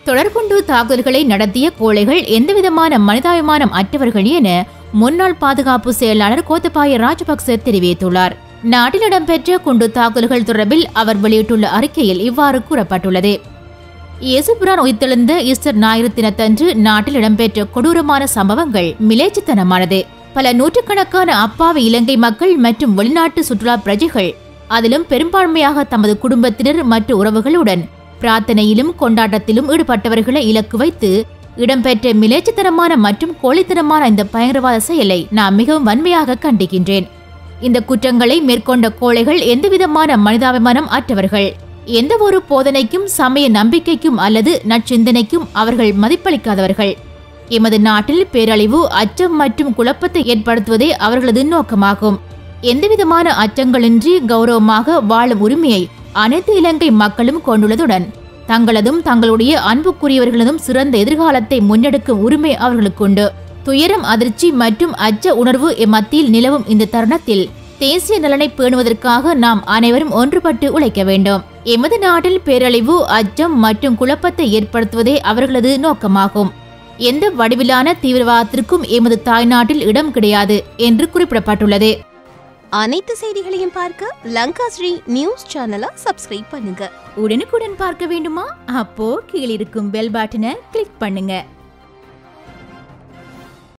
தொடர்கொண்டு தாக்குதல்களை நடத்திய கோழைகள் எந்தவிதமான மனிதாபிமானம் அற்றவர்கள் என முன்னாள் பாதுகாப்பு செயலாளர் கோத்தபாய ராஜபக்ச தெரிவித்துள்ளார். நாட்டில் இடம்பெற்ற குண்டு தாக்குதல்கள் தொடர்பில் அவர் வெளியிட்டுள்ள அறிக்கையில் இவ்வாறு கூறப்பட்டுள்ளது. இயேசுபிரான் உயிர்த்தெழுந்த ஈஸ்டர் ஞாயிறு தினத்தன்று நாட்டில் இடம்பெற்ற கொடூரமான சம்பவங்கள் மிலேச்சத்தனமானது. பல நூற்றுக்கணக்கான அப்பாவி இலங்கை மக்கள் மற்றும் வெளிநாட்டு சுற்றுலா பிரஜைகள், அதிலும் பெரும்பான்மையாக தமது குடும்பத்தினர் மற்றும் உறவுகளுடன் பிரார்த்தனையிலும் கொண்டாட்டத்திலும் ஈடுபட்டவர்களை இலக்கு வைத்து இடம்பெற்ற மிலேச்சத்தனமான மற்றும் கோழைத்தனமான இந்த பயங்கரவாத செயலை நான் மிகவும் வன்மையாக கண்டிக்கின்றேன். இந்த குற்றங்களை மேற்கொண்ட கோழைகள் எந்தவிதமான மனிதாபிமானம் அற்றவர்கள். எந்த ஒரு போதனைக்கும் சமய நம்பிக்கைக்கும் அல்லது நற்சிந்தனைக்கும் அவர்கள் மதிப்பளிக்காதவர்கள். எமது நாட்டில் பேரழிவு, அச்சம் மற்றும் குழப்பத்தை ஏற்படுத்துவதே அவர்களது நோக்கமாகும். எந்தவிதமான அச்சங்களின்றி கௌரவமாக வாழும் உரிமையை அனைத்து இலங்கை மக்களும் கொண்டுள்ளதுடன் தங்களதும் தங்களுடைய அன்புக்குரியவர்களதும் சிறந்த எதிர்காலத்தை முன்னெடுக்கும் உரிமை அவர்களுக்குண்டு. துயரம், அதிர்ச்சி மற்றும் அச்ச உணர்வு மத்தியில் நிலவும் இந்த தருணத்தில் தேசிய நலனை பேணுவதற்காக நாம் அனைவரும் ஒன்றுபட்டு உழைக்க வேண்டும். எமது நாட்டில் பேரழிவு, அச்சம் மற்றும் குழப்பத்தை ஏற்படுத்துவதே அவர்களது நோக்கமாகும். எந்த வடிவிலான தீவிரவாதத்திற்கும் எமது தாய்நாட்டில் இடம் கிடையாது என்று குறிப்பிடப்பட்டுள்ளது. அனைத்து செய்திகளையும் பார்க்க லங்காஸ்ரீ நியூஸ் சேனலை சப்ஸ்கிரைப் பண்ணுங்க. உடனுக்குடன் பார்க்க வேண்டுமா? அப்போ கீழிருக்கும் பெல் பட்டனை கிளிக் பண்ணுங்க.